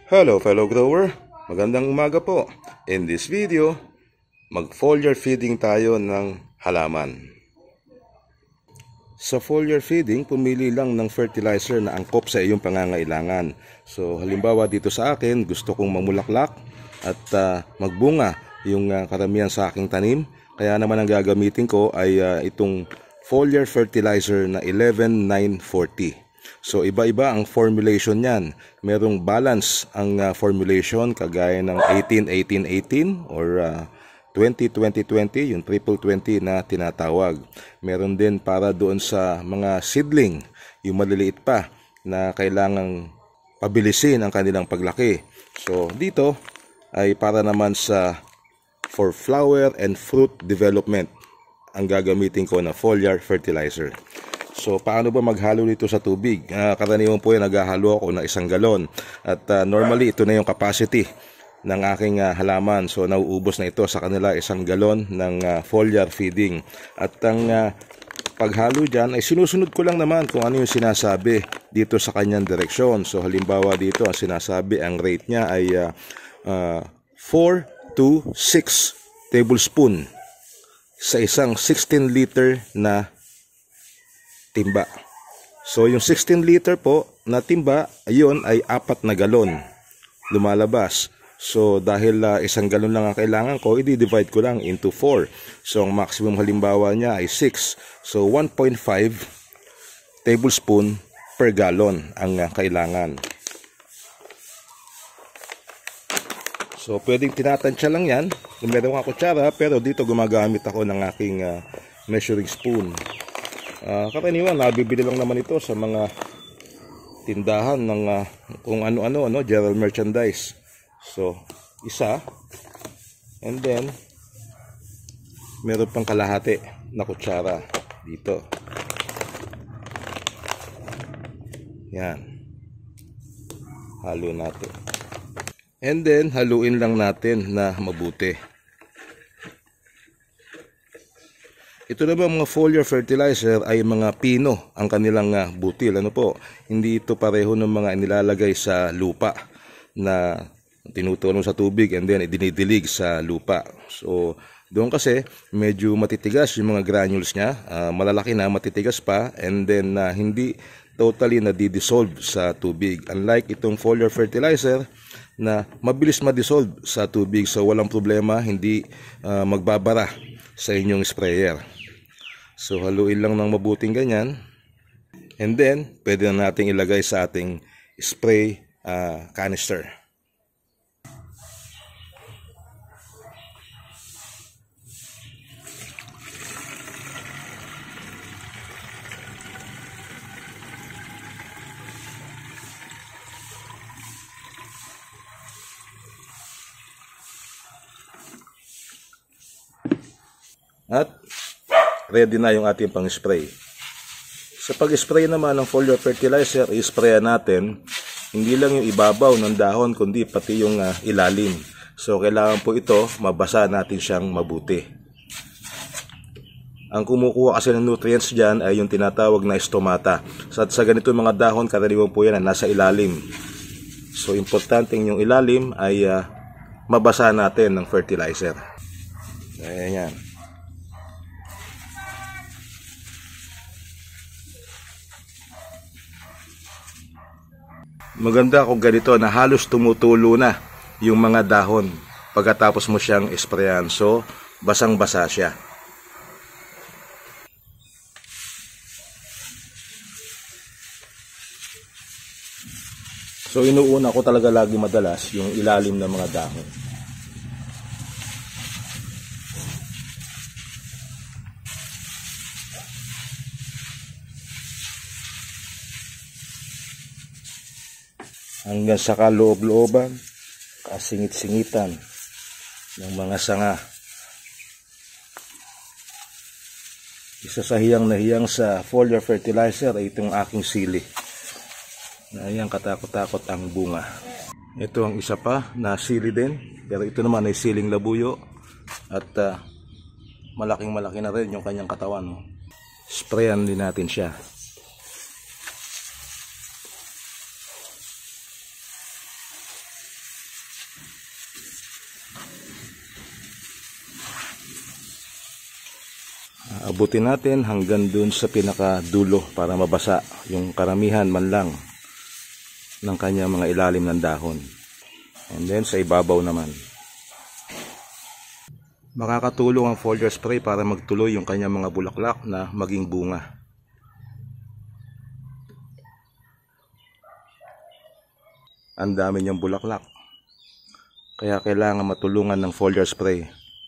Hello fellow grower, magandang umaga po. In this video, mag-foliar feeding tayo ng halaman. Sa foliar feeding, pumili lang ng fertilizer na angkop sa iyong pangangailangan. So halimbawa dito sa akin, gusto kong mamulaklak at magbunga yung karamihan sa aking tanim. Kaya naman ang gagamitin ko ay itong foliar fertilizer na 11940. So iba-iba ang formulation niyan. Merong balance ang formulation kagaya ng 18-18-18 or 20-20-20, yung triple 20 na tinatawag. Meron din para doon sa mga seedling, yung maliliit pa na kailangang pabilisin ang kanilang paglaki. So dito ay para naman sa for flower and fruit development ang gagamitin ko na foliar fertilizer. So paano ba maghalo nito sa tubig? Karaniwan po yan naghahalo ako ng 1 galon. At normally ito na yung capacity ng aking halaman. So nauubos na ito sa kanila 1 galon ng foliar feeding. At ang paghalo dyan ay sinusunod ko lang naman kung ano yung sinasabi dito sa kanyang direksyon. So halimbawa dito ang sinasabi, ang rate niya ay 4 to 6 tablespoon sa isang 16 liter na timba. So yung 16 liter po na timba, ayun ay 4 na galon lumalabas. So dahil 1 galon lang ang kailangan ko, i-divide ko lang into 4. So ang maximum halimbawa niya ay 6. So 1.5 tablespoon per gallon ang kailangan. So pwedeng tinatansya lang yan kung meron akong kutsara, pero dito gumagamit ako ng aking measuring spoon. Karaniwan nabibili lang naman ito sa mga tindahan ng kung ano-ano, general merchandise. So isa, and then meron pang kalahati na kutsara dito. Yan, halo natin, and then haluin lang natin na mabuti. Ito na ba mga foliar fertilizer ay mga pino ang kanilang butil. Ano po? Hindi ito pareho ng mga inilalagay sa lupa na tinutulong sa tubig and then idinidilig sa lupa. So doon kasi medyo matitigas yung mga granules niya. Malalaki na, matitigas pa, and then hindi totally na-dissolve sa tubig. Unlike itong foliar fertilizer na mabilis ma-dissolve sa tubig. So walang problema, hindi magbabara sa inyong sprayer. So haluin lang ng mabuting ganyan, and then pwede na nating ilagay sa ating spray canister. At ready na yung ating pang-spray. Sa pag-spray naman ng foliar fertilizer, i-sprayan natin hindi lang yung ibabaw ng dahon, kundi pati yung ilalim. So kailangan po ito, mabasa natin siyang mabuti. Ang kumukuha kasi ng nutrients dyan ay yung tinatawag na stomata. Sa ganito mga dahon, karaniwan po yan na nasa ilalim. So importante yung ilalim ay mabasa natin ng fertilizer. Ayan yan. Maganda kung ganito na halos tumutulo na yung mga dahon pagkatapos mo siyang sprayan. So basang-basa siya. So inuuna ko talaga lagi madalas yung ilalim ng mga dahon. Hanggang sa kaloob-looban, kasingit-singitan ng mga sanga. Isa sa hiyang na hiyang sa foliar fertilizer ay itong aking sili. Na ayan, katakot-takot ang bunga. Ito ang isa pa na sili din, pero ito naman ay siling labuyo. At malaking-malaki na rin yung kanyang katawan. Sprayan din natin siya. Abutin natin hanggang dun sa pinakadulo para mabasa yung karamihan man lang ng kanyang mga ilalim ng dahon. And then sa ibabaw naman. Makakatulong ang foliar spray para magtuloy yung kanyang mga bulaklak na maging bunga. Ang dami niyang bulaklak. Kaya kailangan matulungan ng foliar spray.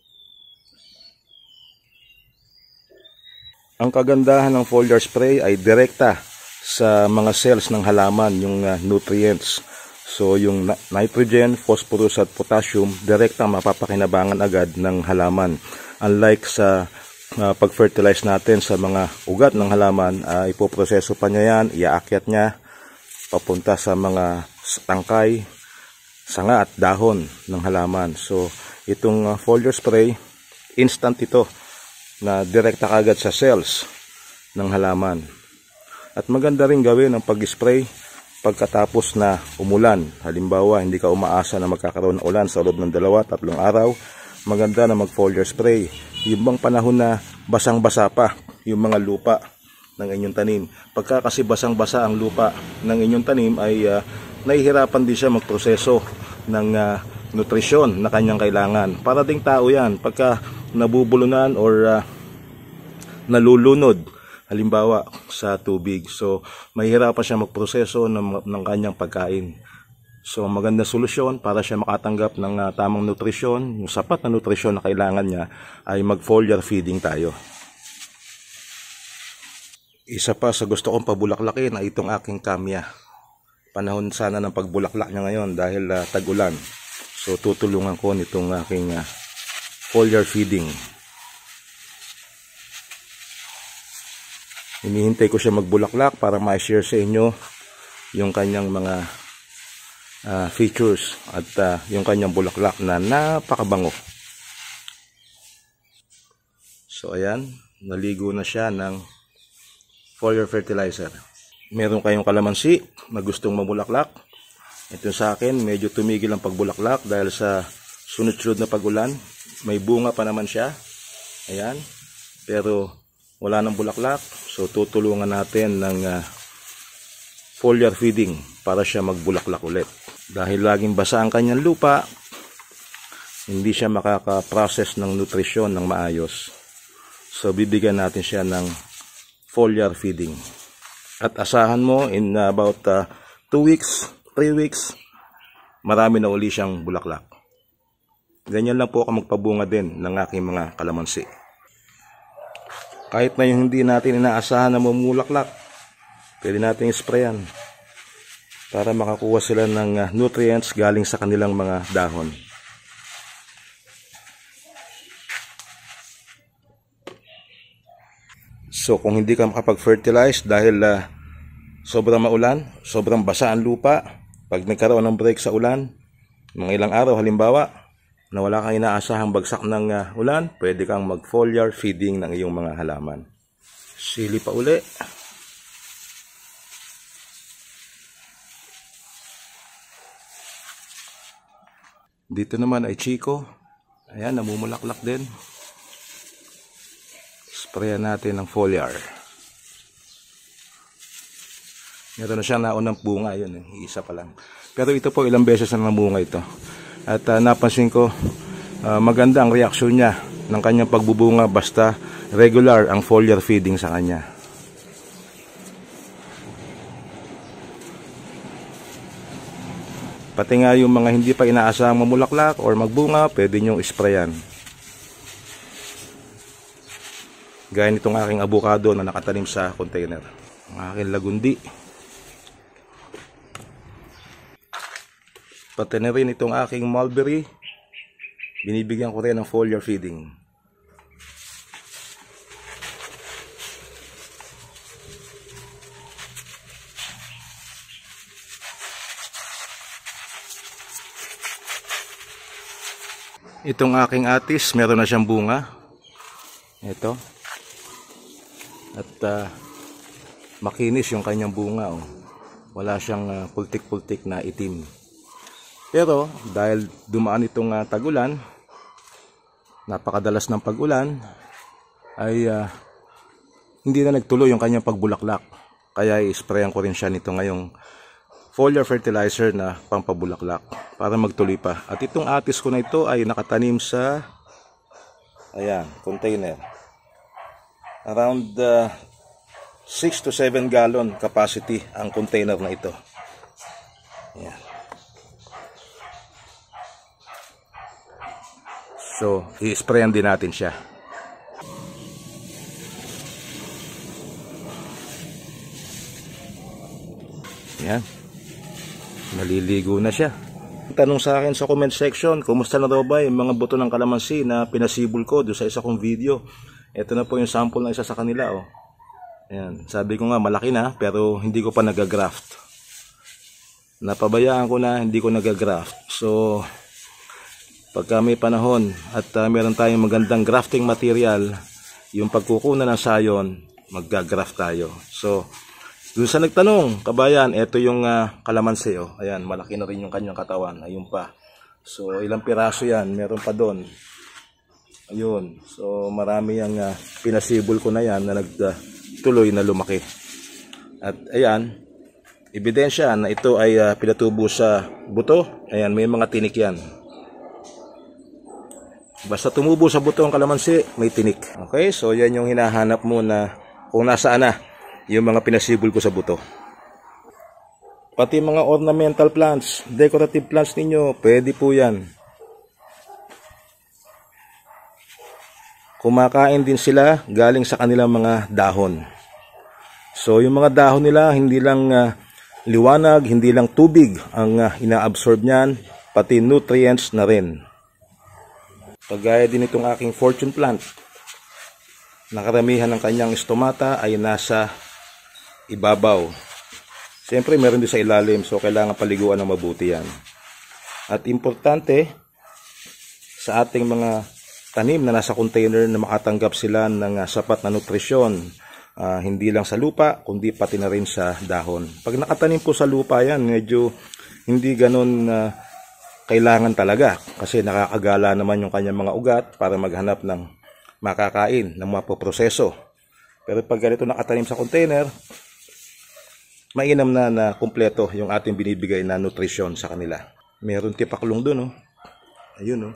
Ang kagandahan ng foliar spray ay direkta sa mga cells ng halaman, yung nutrients. So yung nitrogen, phosphorus at potassium, direkta mapapakinabangan agad ng halaman. Unlike sa pag-fertilize natin sa mga ugat ng halaman, ipoproseso pa niya yan, iaakyat niya papunta sa mga tangkay, sanga at dahon ng halaman. So itong foliar spray, instant ito na direkta kagad sa cells ng halaman. At maganda rin gawin ang pag-spray pagkatapos na umulan. Halimbawa, hindi ka umaasa na magkakaroon ng ulan sa loob ng 2-3 araw, maganda na mag-foliar spray. Yung bang panahon na basang-basa pa yung mga lupa ng inyong tanim. Pagka kasi basang-basa ang lupa ng inyong tanim ay nahihirapan din siya magproseso ng nutrisyon na kanyang kailangan. Para ding tao yan, pagka nabubulunan or nalulunod halimbawa sa tubig, so mahihirapan siya magproseso ng kanyang pagkain. So maganda solusyon para siya makatanggap ng tamang nutrisyon, yung sapat na nutrisyon na kailangan niya, ay mag-foliar feeding tayo. Isa pa sa gusto kong pabulaklakin ay itong aking kamya. Panahon sana ng pagbulaklak niya ngayon dahil tag-ulan. So tutulungan ko nitong aking foliar feeding. Hinihintay ko siya magbulaklak para ma-share sa inyo yung kanyang mga features at yung kanyang bulaklak na napakabango. So ayan, naligo na siya ng foliar fertilizer. Meron kayong kalamansi na gustong mamulaklak. Ito sa akin, medyo tumigil ang pagbulaklak dahil sa sunod-sunod na pag-ulan. May bunga pa naman siya. Ayan. Pero wala nang bulaklak. So tutulungan natin ng foliar feeding para siya magbulaklak ulit. Dahil laging basa ang kanyang lupa, hindi siya makaka-process ng nutrisyon ng maayos. So bibigyan natin siya ng foliar feeding. At asahan mo in about 2 weeks, 3 weeks, marami na uli siyang bulaklak. Ganyan lang po ako magpabunga din ng aking mga kalamansi. Kahit na yung hindi natin inaasahan na mamulaklak, pwede natin sprayan para makakuha sila ng nutrients galing sa kanilang mga dahon. So kung hindi ka makapag-fertilize dahil sobrang maulan, sobrang basa ang lupa, pag nagkaroon ng break sa ulan, mga ilang araw halimbawa, na wala kang inaasahang bagsak ng ulan, pwede kang mag-foliar feeding ng iyong mga halaman. Sili pa uli. Dito naman ay Chico. Ayan, namumulaklak din. Sprayan natin ng foliar. Meron na siya naunang bunga, yun, isa pa lang. Pero ito po, ilang beses na namunga ito. At napansin ko, maganda ang reaksyon niya ng kanyang pagbubunga basta regular ang foliar feeding sa kanya. Pati nga yung mga hindi pa inaasahang mamulaklak or magbunga, pwede nyong isprayan. Gaya nitong aking avocado na nakatanim sa container. Ang aking lagundi. Pati na rin itong aking mulberry. Binibigyan ko rin ng foliar feeding. Itong aking atis, meron na siyang bunga. Ito. At makinis yung kanyang bunga. Oh. Wala siyang pultik-pultik na itim. Pero dahil dumaan itong tag-ulan, napakadalas ng pag-ulan, ay hindi na nagtuloy yung kanyang pagbulaklak. Kaya i-sprayan ko rin siya nito ngayong foliar fertilizer na pampabulaklak para magtuloy pa. At itong atis ko na ito ay nakatanim sa container. Around 6 to 7 gallon capacity ang container na ito. Ayan. So, i-sprayan din natin siya. Ayan. Naliligo na siya. Tanong sa akin sa comment section, kumusta na daw ba yung mga buto ng kalamansi na pinasibol ko doon sa isa kong video. Ito na po yung sample ng isa sa kanila. Oh. Ayan. Sabi ko nga malaki na pero hindi ko pa nagagraft. Napabayaan ko na hindi ko nagagraft. So, pagka may panahon at meron tayong magandang grafting material, yung pagkukunan ng sayon, maggagraft tayo. So, doon sa nagtanong, kabayan, ito yung kalamansi. Oh. Ayan, malaki na rin yung kanyang katawan. Ayun pa. So, ilang piraso yan. Meron pa doon. Ayun. So, marami yung pinasibol ko na yan na nagtuloy na lumaki. At ayan, ebidensya na ito ay pinatubo sa buto. Ayan, may mga tinik yan. Basta tumubo sa buto ang kalamansi, may tinik. Okay, so yan yung hinahanap mo na kung nasaan na yung mga pinasibol ko sa buto. Pati mga ornamental plants, decorative plants ninyo, pwede po yan. Kumakain din sila galing sa kanilang mga dahon. So yung mga dahon nila, hindi lang liwanag, hindi lang tubig ang ina-absorb niyan, pati nutrients na rin. Pagaya din itong aking fortune plant. Nakaramihan ng kanyang stomata ay nasa ibabaw. Siyempre meron din sa ilalim, so kailangan paliguan ng mabuti yan. At importante sa ating mga tanim na nasa container na makatanggap sila ng sapat na nutrisyon. Hindi lang sa lupa, kundi pati na rin sa dahon. Pag nakatanim po sa lupa yan, medyo hindi ganun kailangan talaga kasi nakakagala naman yung kanyang mga ugat para maghanap ng makakain, ng mapoproseso. Pero pag ganito nakatanim sa container, mainam na kumpleto yung ating binibigay na nutrisyon sa kanila. Meron tipaklong dun, oh. Ayun, oh.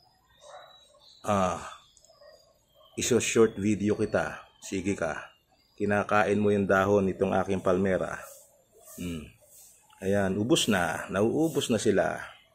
Iso-short video kita. Sige ka. Kinakain mo yung dahon nitong aking palmera. Ayan, ubos na. Nauubos na sila.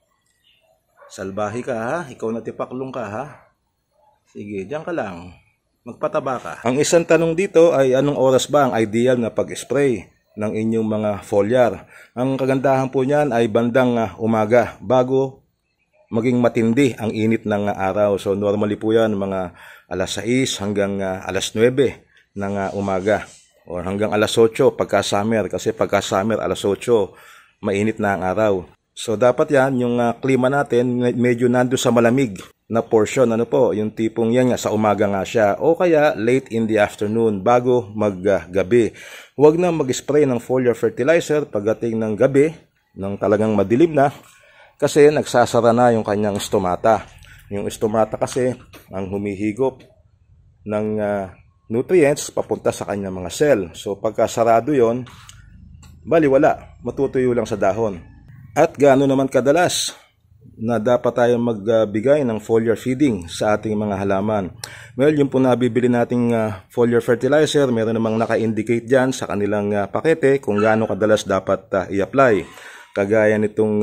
Salbahe ka ha, ikaw na tipaklong ka ha. Sige, diyan ka lang. Magpataba ka. Ang isang tanong dito ay anong oras ba ang ideal na pag-spray ng inyong mga foliar? Ang kagandahan po niyan ay bandang umaga bago maging matindi ang init ng araw. So normally po yan mga alas 6 hanggang alas 9 ng umaga. O hanggang alas 8 pagka summer. Kasi pagka summer alas 8 mainit na ang araw. So dapat yan, yung klima natin medyo nando sa malamig na portion. Ano po, yung tipong yan nga sa umaga nga siya. O kaya late in the afternoon bago maggabi. Huwag na mag-spray ng foliar fertilizer pagdating ng gabi, ng talagang madilim na. Kasi nagsasara na yung kanyang stomata. Yung stomata kasi ang humihigop ng nutrients papunta sa kanyang mga cell. So pagka sarado yon, baliwala, matutuyo lang sa dahon. At gaano naman kadalas na dapat tayong magbigay ng foliar feeding sa ating mga halaman? Well, yung po nabibili nating foliar fertilizer, meron namang naka-indicate dyan sa kanilang pakete kung gaano kadalas dapat i-apply. Kagaya nitong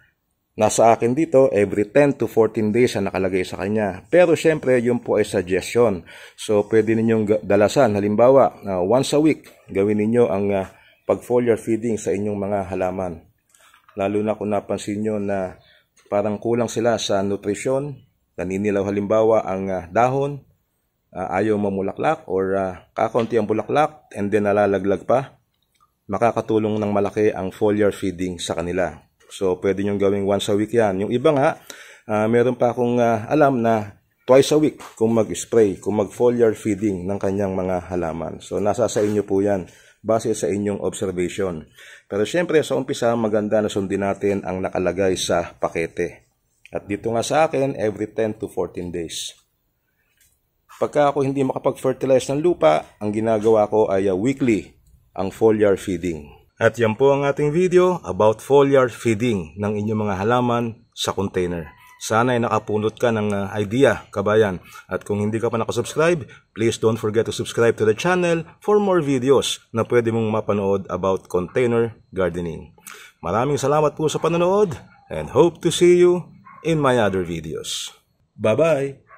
nasa akin dito, every 10 to 14 days ang nakalagay sa kanya. Pero syempre, yun po ay suggestion. So, pwede ninyong dalasan. Halimbawa, once a week, gawin ninyo ang pag-foliar feeding sa inyong mga halaman. Lalo na kung napansin nyo na parang kulang sila sa nutrisyon, naninilaw halimbawa ang dahon, ayaw mamulaklak or kakaunti ang bulaklak and then nalalaglag pa, makakatulong ng malaki ang foliar feeding sa kanila. So pwede nyo gawing once a week yan. Yung iba nga, meron pa akong alam na twice a week kung mag-spray, kung mag-foliar feeding ng kanyang mga halaman. So nasa sa inyo po yan, base sa inyong observation. Pero syempre sa umpisa maganda na sundin natin ang nakalagay sa pakete. At dito nga sa akin every 10 to 14 days. Pagka ako hindi makapag-fertilize ng lupa, ang ginagawa ko ay weekly ang foliar feeding. At yan po ang ating video about foliar feeding ng inyong mga halaman sa container. Sana ay nakapulot ka ng idea, kabayan. At kung hindi ka pa nakasubscribe, please don't forget to subscribe to the channel for more videos na pwede mong mapanood about container gardening. Maraming salamat po sa panonood and hope to see you in my other videos. Bye-bye!